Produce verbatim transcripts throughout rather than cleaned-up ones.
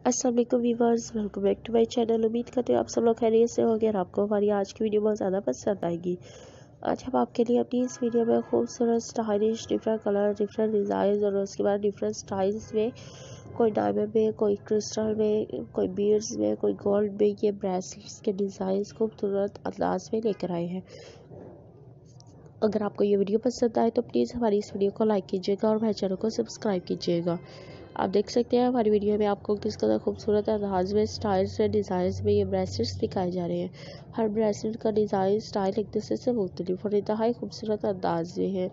अस्सलाम वालेकुम viewers, welcome back to my channel. उम्मीद करते हैं आप सब लोग खैरियत से होंगे और आपको हमारी आज की वीडियो बहुत ज़्यादा पसंद आएगी। आज हम आपके लिए अपनी इस वीडियो में खूबसूरत stylish different colour, different design और उसके बाद डिफरेंट स्टाइल्स में, कोई डायमंड में, कोई क्रिस्टल में, कोई बीड्स में, कोई गोल्ड में, ये ब्रेसलेट्स के डिज़ाइन खूबसूरत अंदाज में लेकर आए हैं। अगर आपको ये वीडियो पसंद आए तो प्लीज़ हमारी इस वीडियो को लाइक कीजिएगा और हमारे चैनल को सब्सक्राइब कीजिएगा। आप देख सकते हैं हमारी वीडियो में आपको किस कदर खूबसूरत अंदाज में, स्टाइल्स में, डिज़ाइंस में ये ब्रेसलेट्स दिखाए जा रहे हैं। हर ब्रेसलेट का डिज़ाइन स्टाइल एक दूसरे से मुख्तलिफ और इंतहाई खूबसूरत अंदाज में है।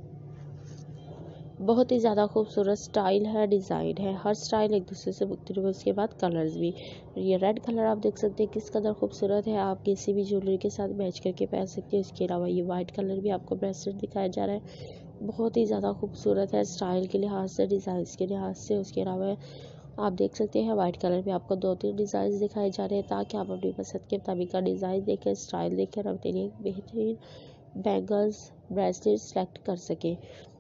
बहुत ही ज़्यादा खूबसूरत स्टाइल है, डिज़ाइन है, हर स्टाइल एक दूसरे से मुख्तलिफ है। उसके बाद कलर्स भी, ये रेड कलर आप देख सकते हैं किस कदर खूबसूरत है, आप किसी भी ज्वेलरी के साथ मैच करके पहन सकते हैं। इसके अलावा ये वाइट कलर भी आपको ब्रेसलेट दिखाया जा रहा है, बहुत ही ज़्यादा खूबसूरत है स्टाइल के लिहाज से, डिज़ाइन के लिहाज से। उसके अलावा आप देख सकते हैं वाइट कलर में आपको दो तीन डिज़ाइन दिखाए जा रहे हैं ताकि आप अपनी पसंद के मुताबिक का डिज़ाइन देखें, स्टाइल देखें और अपने लिए बेहतरीन बैंगल्स ब्रेसलेट सेलेक्ट कर सकें।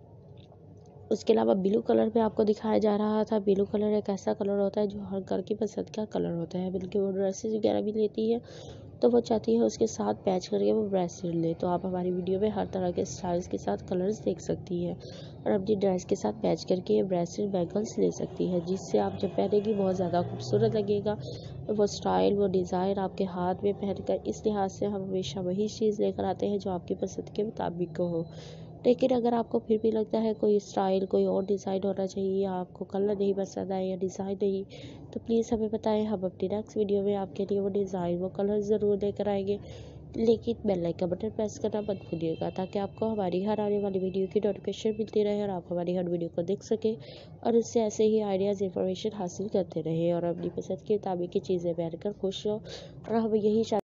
उसके अलावा ब्लू कलर में आपको दिखाया जा रहा था। ब्लू कलर एक ऐसा कलर होता है जो हर घर की पसंद का कलर होता है, बल्कि वो ड्रेसेस वगैरह भी लेती है तो वो चाहती है उसके साथ मैच करके वो ब्रेसलेट ले। तो आप हमारी वीडियो में हर तरह के स्टाइल्स के साथ कलर्स देख सकती हैं और अपनी ड्रेस के साथ मैच करके ये ब्रेसलेट बैंगल्स ले सकती है, जिससे आप जब पहनेगी बहुत ज़्यादा खूबसूरत लगेगा। वो स्टाइल, वो डिज़ाइन आपके हाथ में पहनकर, इस लिहाज से हम हमेशा वही चीज़ लेकर आते हैं जो आपकी पसंद के मुताबिक हो। लेकिन अगर आपको फिर भी लगता है कोई स्टाइल, कोई और डिज़ाइन होना चाहिए, या आपको कलर नहीं पसंद आए या डिज़ाइन नहीं, तो प्लीज़ हमें बताएं। हम अपनी नेक्स्ट वीडियो में आपके लिए वो डिज़ाइन, वो कलर ज़रूर लेकर आएंगे। लेकिन बेल आइकन बटन प्रेस करना मत भूलिएगा ताकि आपको हमारी हर आने वाली वीडियो की नोटिफिकेशन मिलती रहे और आप हमारी हर वीडियो को देख सकें और उससे ऐसे ही आइडियाज़, इंफॉर्मेशन हासिल करते रहें और अपनी पसंद के मुताबिक की चीज़ें पहनकर खुश हो। और हम यही